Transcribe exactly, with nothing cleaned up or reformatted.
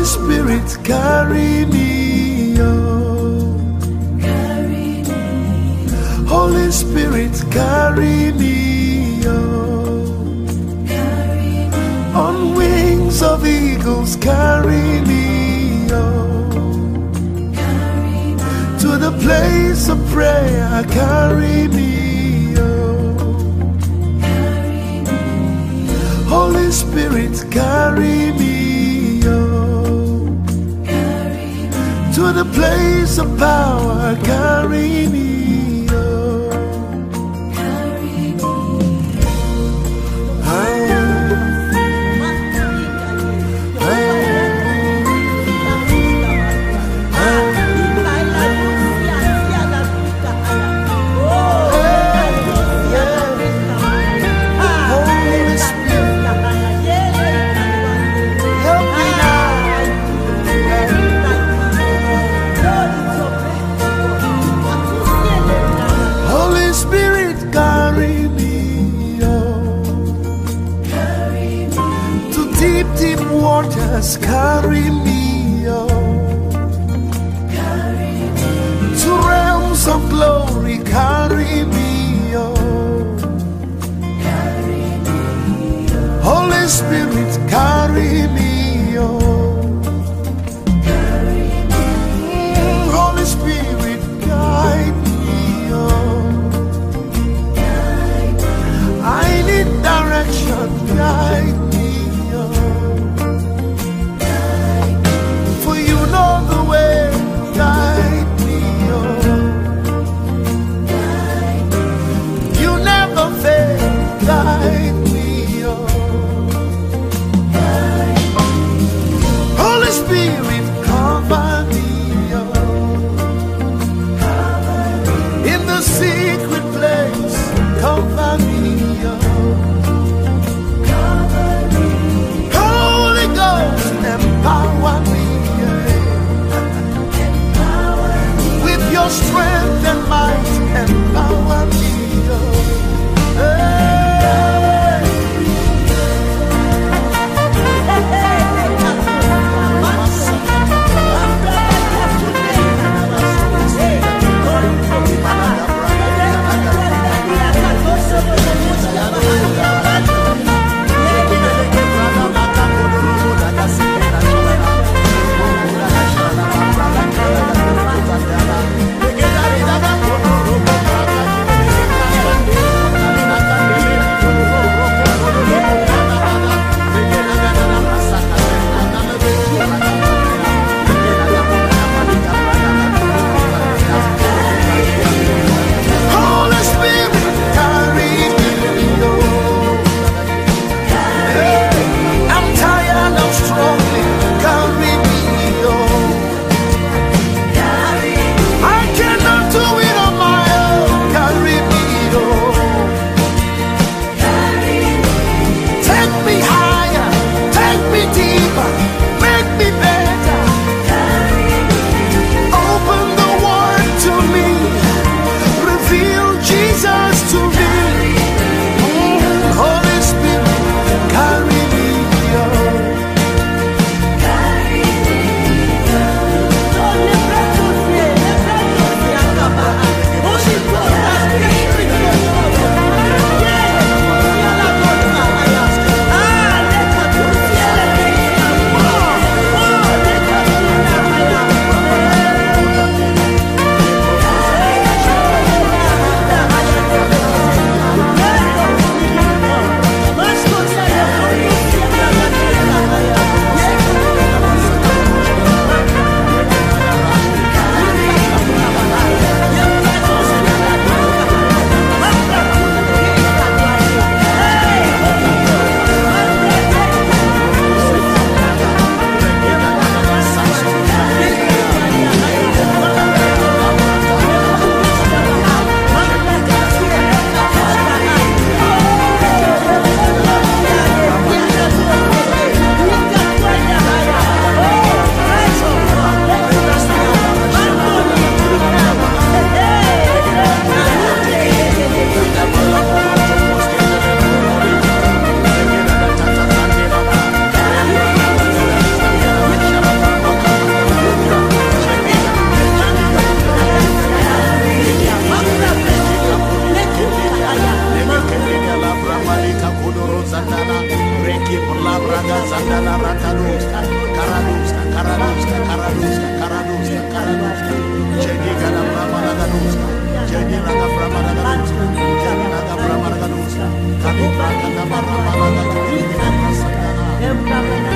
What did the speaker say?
Spirit, carry me, oh. Carry me. Holy Spirit, carry me, oh. Carry me. On wings of eagles, carry me, oh. Carry me. To the place of prayer, carry me, oh. Carry me. Holy Spirit, carry me, oh. Carry me. To the place of power, carry me, oh. Carry me. Holy Spirit, carry me, oh. Carry me. To deep, deep waters, carry me, oh. Carry me. To realms of glory, carry me, oh. Carry me. Holy Spirit, carry me, oh. Carry me. Mm, Holy Spirit, guide me, oh. I need direction, guide me, oh. For you know the way, guide me, oh. You never fail, guide me, oh. Janda la rakadoska, karadoska, karadoska, karadoska, karadoska, karadoska. Jedi gada brama ragadoska, jedi laga brama ragadoska, jedi laga brama ragadoska. Kami prakata barama ragadoska, jedi laga brama ragadoska.